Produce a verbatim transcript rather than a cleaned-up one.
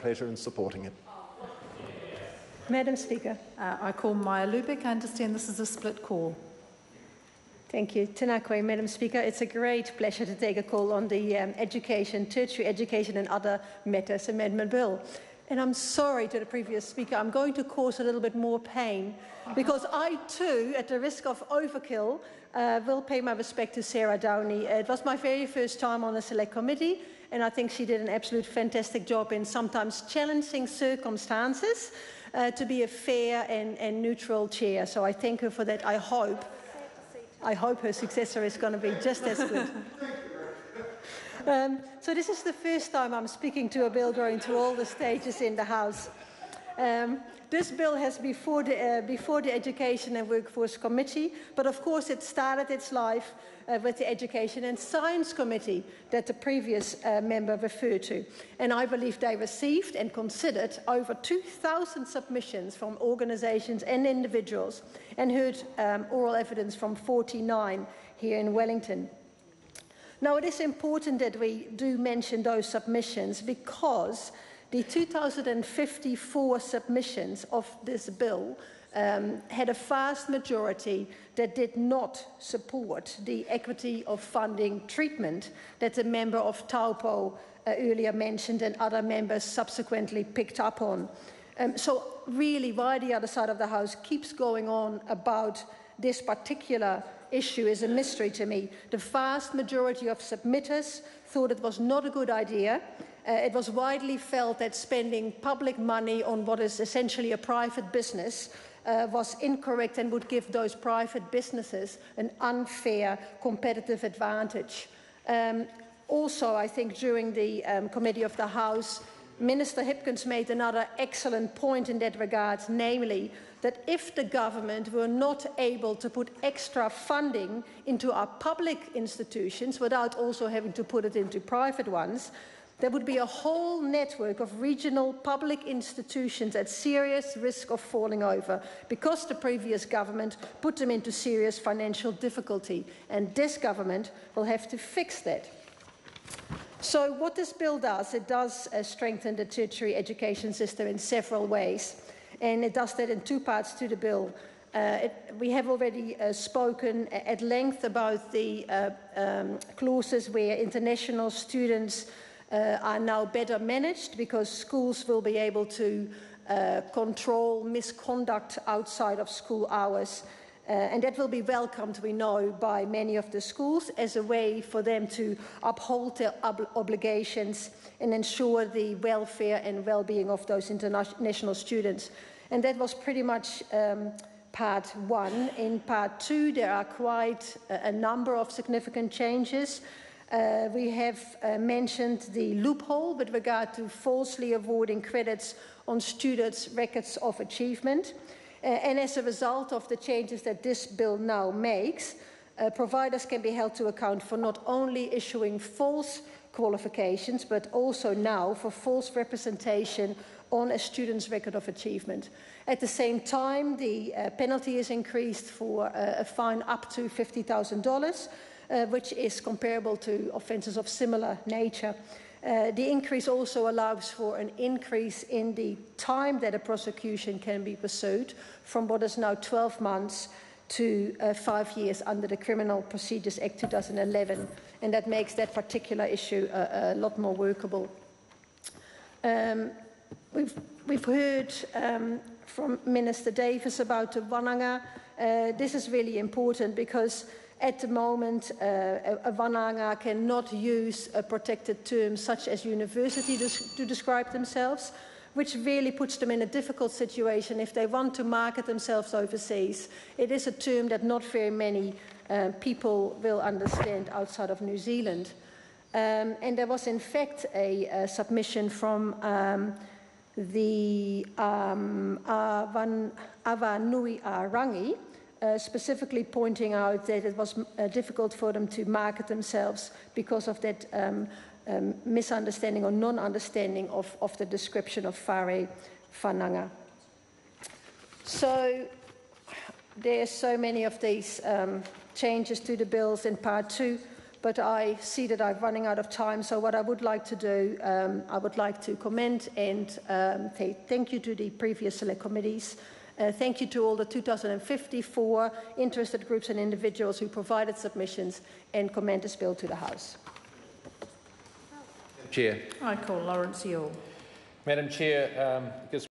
pleasure in supporting it. Madam Speaker. Uh, I call Maya Lubeck. I understand this is a split call. Thank you. Tēnā koe, Madam Speaker. It's a great pleasure to take a call on the um, education, tertiary education and other matters amendment bill. And I'm sorry to the previous speaker, I'm going to cause a little bit more pain because I too, at the risk of overkill, uh, will pay my respect to Sarah Downey. It was my very first time on the Select Committee and I think she did an absolute fantastic job in sometimes challenging circumstances uh, to be a fair and, and neutral chair. So I thank her for that. I hope, I hope her successor is going to be just as good. Um, so this is the first time I'm speaking to a bill going through all the stages in the House. Um, this bill has before the, uh, before the Education and Workforce Committee, but of course it started its life uh, with the Education and Science Committee that the previous uh, member referred to. And I believe they received and considered over two thousand submissions from organisations and individuals and heard um, oral evidence from forty-nine here in Wellington. Now, it is important that we do mention those submissions because the two thousand fifty-four submissions of this bill um, had a vast majority that did not support the equity of funding treatment that the member of Taupo uh, earlier mentioned and other members subsequently picked up on. Um, so really, why the other side of the House keeps going on about this particular issue is a mystery to me. The vast majority of submitters thought it was not a good idea. Uh, it was widely felt that spending public money on what is essentially a private business uh, was incorrect and would give those private businesses an unfair competitive advantage. Um, also, I think during the um, Committee of the House, Minister Hipkins made another excellent point in that regard, namely that if the government were not able to put extra funding into our public institutions without also having to put it into private ones, there would be a whole network of regional public institutions at serious risk of falling over because the previous government put them into serious financial difficulty. And this government will have to fix that. So what this bill does, it does uh, strengthen the tertiary education system in several ways. And it does that in two parts to the bill. Uh, it, we have already uh, spoken at length about the uh, um, clauses where international students uh, are now better managed because schools will be able to uh, control misconduct outside of school hours. Uh, and that will be welcomed, we know, by many of the schools as a way for them to uphold their ob obligations and ensure the welfare and well-being of those international students. And that was pretty much um, part one. In part two, there are quite a, a number of significant changes. Uh, we have uh, mentioned the loophole with regard to falsely awarding credits on students' records of achievement. Uh, and as a result of the changes that this bill now makes, uh, providers can be held to account for not only issuing false qualifications, but also now for false representation on a student's record of achievement. At the same time, the uh, penalty is increased for uh, a fine up to fifty thousand dollars, uh, which is comparable to offences of similar nature. Uh, the increase also allows for an increase in the time that a prosecution can be pursued from what is now twelve months to uh, five years under the Criminal Procedures Act two thousand eleven, and that makes that particular issue a, a lot more workable. Um, we've, we've heard um, from Minister Davis about the Wananga. Uh, this is really important because at the moment, uh, a, a Wananga cannot use a protected term such as university to, to describe themselves, which really puts them in a difficult situation if they want to market themselves overseas. It is a term that not very many uh, people will understand outside of New Zealand. Um, and there was in fact a, a submission from um, the um, Avan, Avanui Rangi, Uh, specifically pointing out that it was uh, difficult for them to market themselves because of that um, um, misunderstanding or non-understanding of, of the description of Whare Whananga. So there are so many of these um, changes to the bills in part two, but I see that I'm running out of time. So what I would like to do, um, I would like to comment and um, say thank you to the previous select committees. Uh, thank you to all the two thousand fifty-four interested groups and individuals who provided submissions, and commend this bill to the House. Chair. I call Lawrence Yule. Madam Chair, um, because